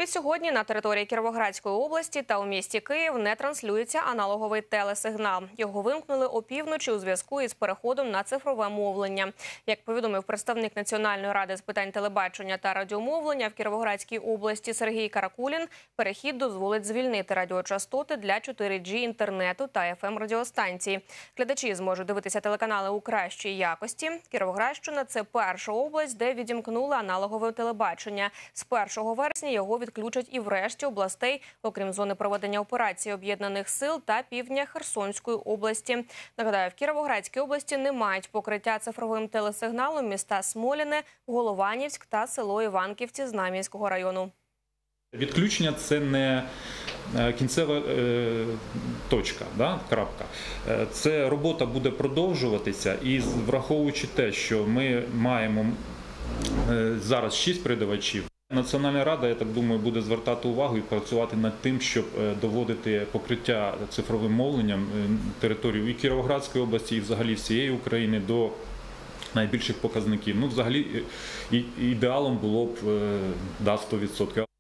Відсьогодні на території Кіровоградської області та у місті Київ не транслюється аналоговий телесигнал. Його вимкнули опівночі у зв'язку із переходом на цифрове мовлення. Як повідомив представник Національної ради з питань телебачення та радіомовлення в Кіровоградській області Сергій Каракулін, перехід дозволить звільнити радіочастоти для 4G інтернету та FM-радіостанцій. Глядачі зможуть дивитися телеканали у кращій якості. Кіровоградщина – це перша область, де відімкнули аналогове телебачення. З 1 вересня його відключать і в решті областей, окрім зони проведення операції Об'єднаних сил та півдня Херсонської області. Нагадаю, в Кіровоградській області не мають покриття цифровим телесигналом міста Смоляне, Голованівськ та село Іванківці Знам'янського району. Відключення – це не кінцева точка, крапка. Це робота буде продовжуватися, і враховуючи те, що ми маємо зараз 6 передавачів, Національна рада, я так думаю, буде звертати увагу і працювати над тим, щоб доводити покриття цифровим мовленням територію і Кіровоградської області, і взагалі всієї України до найбільших показників. Взагалі ідеалом було б 100%.